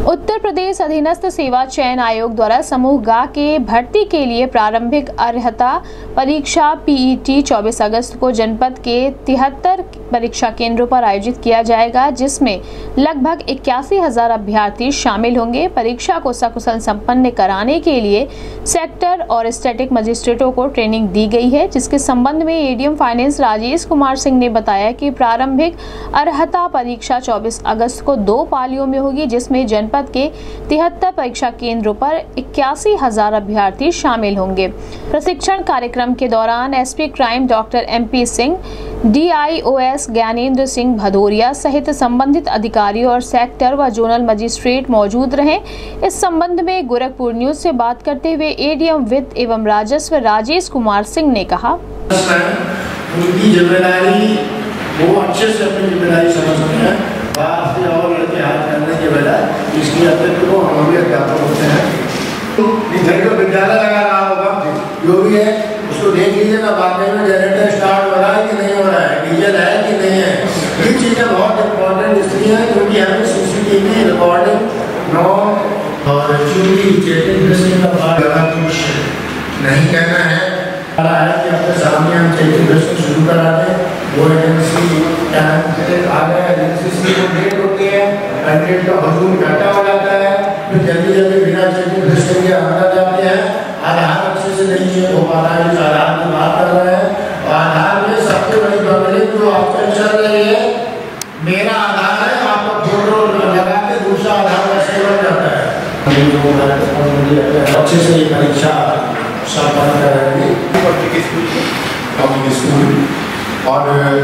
उत्तर प्रदेश अधीनस्थ सेवा चयन आयोग द्वारा समूह गा के भर्ती के लिए प्रारंभिक अर्हता परीक्षा पीईटी 24 अगस्त को जनपद के 73 परीक्षा केंद्रों पर आयोजित किया जाएगा, जिसमें लगभग 81,000 अभ्यर्थी शामिल होंगे। परीक्षा को सकुशल संपन्न कराने के लिए सेक्टर और स्टैटिक मजिस्ट्रेटों को ट्रेनिंग दी गई है, जिसके संबंध में एडीएम फाइनेंस राजेश कुमार सिंह ने बताया कि प्रारंभिक अर्हता परीक्षा 24 अगस्त को 2 पालियों में होगी, जिसमें जनपद के 73 परीक्षा केंद्रों पर 81,000 अभ्यर्थी शामिल होंगे। प्रशिक्षण कार्यक्रम के दौरान SP crime doctor MP Singh, DIOS Gyanendra Singh Bhadauria सहित संबंधित अधिकारियों और सेक्टर व जोनल मजिस्ट्रेट मौजूद रहे। इस संबंध में गोरखपुर न्यूज से बात करते हुए एडीएम वित्त एवं राजस्व राजेश कुमार सिंह ने कहा, उनकी जिम्मेदारी वो अच्छे से अपनी जिम्मेदारी समझते हैं। बाहर से और लड़के हाथ करने के बजाय इसलिए अतिरिक्त को हम भी अध्यापक होते हैं। घर का विद्यालय लगा रहा होगा, जो भी है उसको देख लीजिए ना, वाकई में जनरेटर स्टार्ट हो रहा है कि नहीं हो रहा है, डीजल है कि नहीं है। ये चीज़ें बहुत इम्पोर्टेंट इसलिए हैं क्योंकि हमें सीसीटीवी रिकॉर्डिंग नो और चोरी चेकिंग का बात कुछ नहीं कहना है कि अपने सामने हम चेकिंग शुरू करा दें। वो एजेंसी टाइम से आ गए, एजेंसी से वो डेट होती है, कैंडिडेट का हजूम घटा हो जाता है, फिर जल्दी जल्दी बिना चेकिंग लिस्ट के अंदर जाते हैं। आधार अच्छे से नहीं चेक हो पा रहा है, इस आधार की बात कर रहे हैं। और आधार में सबसे बड़ी प्रॉब्लम जो ऑप्शन चल रही है, मेरा आधार है, आपका फोटो लगा के दूसरा आधार का सेव हो जाता है। अच्छे से ये परीक्षा संपन्न करेंगे पब्लिक स्कूल और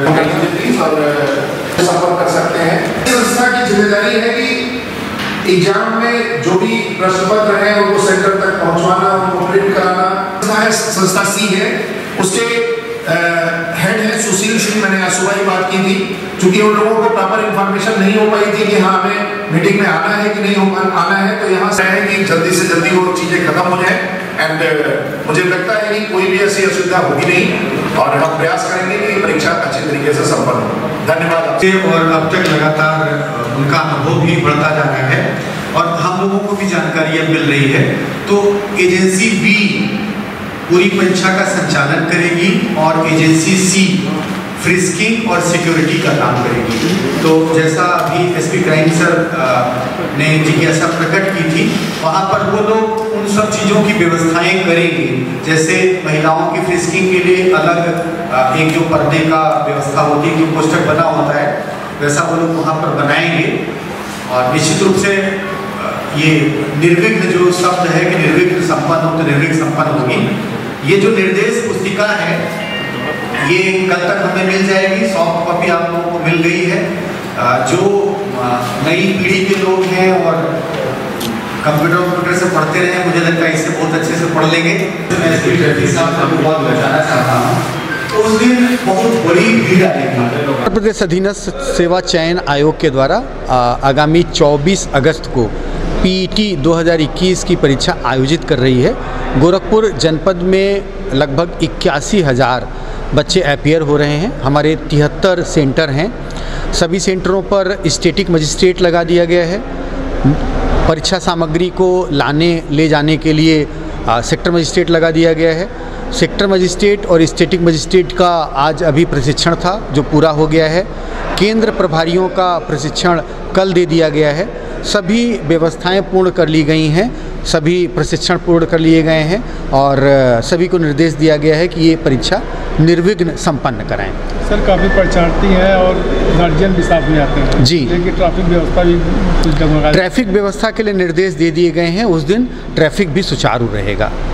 संपर्क कर सकते हैं। संस्था की जिम्मेदारी है कि एग्जाम में जो भी प्रश्न पत्र है उनको सेंटर तक पहुंचवाना, उनको प्रिंट कराना। संस्था सी है, उसके हेड है सुशील सिंह। मैंने सुबह ही बात की थी, क्योंकि उन लोगों को प्रॉपर इंफॉर्मेशन नहीं हो पाई थी कि हाँ हमें मीटिंग में आना है कि नहीं आना है। तो यहाँ से है कि जल्दी से जल्दी वो चीजें खत्म हो जाए एंड मुझे लगता है कि कोई भी ऐसी असुविधा होगी नहीं और हम प्रयास करेंगे कि परीक्षा अच्छे तरीके से संपन्न हो। धन्यवाद। और अब तक लगातार उनका अनुभव भी बढ़ता जा रहा है और हम लोगों को भी जानकारियाँ मिल रही है। तो एजेंसी बी पूरी परीक्षा का संचालन करेगी और एजेंसी सी फ्रिस्किंग और सिक्योरिटी का काम करेगी। तो जैसा अभी एसपी क्राइम सर ने जिज्ञासा प्रकट की थी, वहाँ पर वो लोग उन सब चीज़ों की व्यवस्थाएं करेंगे। जैसे महिलाओं की फ्रिस्किंग के लिए अलग एक जो पर्दे का व्यवस्था होती है, जो पोस्टर बना होता है, वैसा वो लोग वहाँ पर बनाएंगे। और निश्चित रूप से ये निर्विघ्न जो शब्द है कि निर्विघ्न संपन्न हो तो निर्विघ्न संपन्न होगी। ये जो निर्देश पुस्तिका है ये कल तक हमें मिल जाएगी, सॉफ्ट कॉपी आप लोगों को मिल गई है। जो नई पीढ़ी के लोग हैं और कंप्यूटर से पढ़ते रहे, मुझे लगता है इससे बहुत अच्छे से पढ़ लेंगे। मैं एसपी जर्जी साहब को बहुत बताना चाहता हूँ, तो उस दिन बहुत बड़ी भीड़ आएगी। उत्तर प्रदेश अधीनस्थ सेवा चयन आयोग के द्वारा आगामी 24 अगस्त को पीईटी 2021 की परीक्षा आयोजित कर रही है। गोरखपुर जनपद में लगभग 81,000 बच्चे अपीयर हो रहे हैं। हमारे 73 सेंटर हैं। सभी सेंटरों पर स्टैटिक मजिस्ट्रेट लगा दिया गया है। परीक्षा सामग्री को ले जाने के लिए सेक्टर मजिस्ट्रेट लगा दिया गया है। सेक्टर मजिस्ट्रेट और स्टैटिक मजिस्ट्रेट का आज अभी प्रशिक्षण था जो पूरा हो गया है। केंद्र प्रभारियों का प्रशिक्षण कल दे दिया गया है। सभी व्यवस्थाएं पूर्ण कर ली गई हैं, सभी प्रशिक्षण पूर्ण कर लिए गए हैं और सभी को निर्देश दिया गया है कि ये परीक्षा निर्विघ्न संपन्न कराएं। सर काफ़ी परीक्षार्थी हैं और गार्जियन भी साथ में आते हैं जी। ट्रैफिक व्यवस्था भी कुछ ट्रैफिक व्यवस्था के लिए निर्देश दे दिए गए हैं। उस दिन ट्रैफिक भी सुचारू रहेगा।